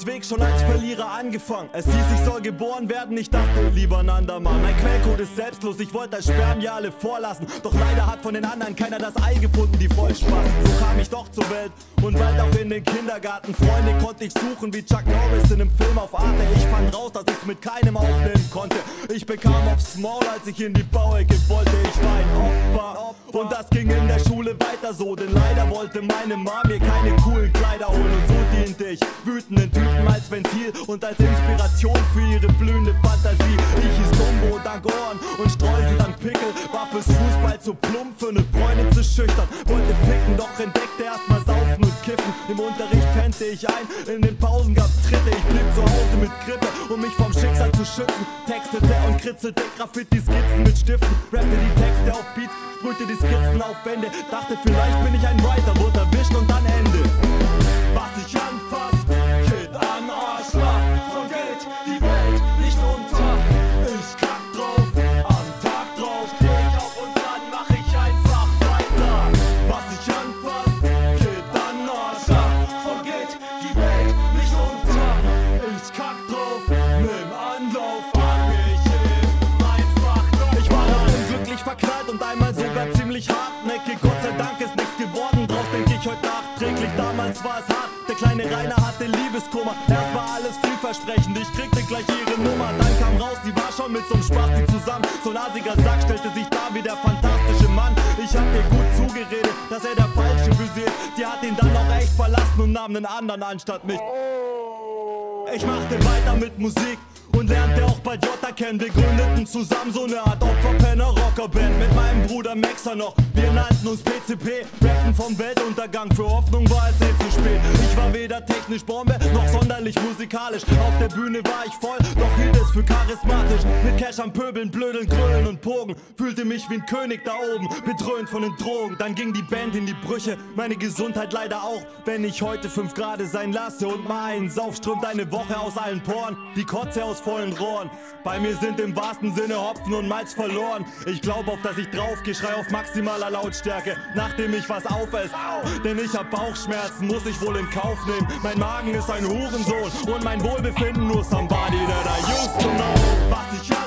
Weg schon als Verlierer angefangen. Es hieß, ich soll geboren werden, ich dachte lieber ein andermal. Mein Quellcode ist selbstlos, ich wollte das Spermien alle vorlassen. Doch leider hat von den anderen keiner das Ei gefunden, die voll Spaß. So kam ich doch zur Welt und bald auch in den Kindergarten. Freunde konnte ich suchen wie Chuck Norris in einem Film auf Arte. Ich fand raus, dass ich's mit keinem aufnehmen konnte. Ich bekam aufs Maul, als ich in die Bauecke wollte. Ich war ein Opfer und das ging in der Schule weiter so. Denn leider wollte meine Mom mir keine coolen Kleider holen. Und so diente ich wütenden Typen als Ventil und als Inspiration für ihre blühende Fantasie. Ich hieß Dumbo, dank Ohren und Streusel an Pickel. War fürs Fußball zu plump, für ne Freundin zu schüchtern. Wollte ficken, doch entdeckte erstmal Saufen und Kiffen. Im Unterricht pennte ich ein, in den Pausen gab's Tritte. Ich blieb zu Hause mit Grippe, um mich vom Schicksal zu schützen. Textete und kritzelte Graffiti-Skizzen mit Stiften. Rappte die Texte auf Beats, sprühte die Skizzen auf Wände. Dachte, vielleicht bin ich ein Writer, wurde erwischt und dann Ende. Was ich anfass, geht an Arschloch. Von Geld die Welt nicht unter. Ich kack drauf, am Tag drauf. Steh ich auf und dann mach ich einfach weiter. Was ich anfass, geht an Arschloch. Von Geld die Welt nicht unter. Ich kack drauf, nimm Anlauf, frag mich einfach noch. Ich war noch unglücklich verknallt und einmal sogar ziemlich hartnäckig. Gott sei Dank ist nichts geworden, drauf denk ich heute nachträglich. Damals war es hart, der kleine Rainer hatte Liebeskummer. Erst war alles vielversprechend, ich kriegte gleich ihre Nummer. Dann kam raus, sie war schon mit so'm Spasti zusammen. So ein asiger Sack stellte sich dar wie der fantastische Mann. Ich hab ihr gut zugeredet, dass er der Falsche für sie ist. Sie hat ihn dann auch echt verlassen und nahm einen anderen anstatt mich. Ich machte weiter mit Musik und lernte auch bald Jota kennen. Wir gründeten zusammen so eine Art Opferpenner-Rockerband mit meinem Bruder Maxer noch. Wir nannten uns PCP, rappten vom Weltuntergang. Für Hoffnung war es zu spät. Ich war weder technisch Bombe noch sonderlich musikalisch. Auf der Bühne war ich voll, doch hielt es für charismatisch. Mit Cash am Pöbeln, Blödeln, Grölen und Pogen. Fühlte mich wie ein König da oben, bedröhnt von den Drogen. Dann ging die Band in die Brüche, meine Gesundheit leider auch. Wenn ich heute 5 Grad sein lasse und mal einen Sauf, strömt eine Woche aus allen Poren, die Kotze aus vollen Rohren. Bei mir sind im wahrsten Sinne Hopfen und Malz verloren. Ich glaub auf, dass ich draufgeh, schrei auf maximaler Lautstärke, nachdem ich was aufesse. Denn ich hab Bauchschmerzen, muss ich wohl in Kauf nehmen. Mein Magen ist ein Hurensohn und mein Wohlbefinden nur somebody that I used to know. Was ich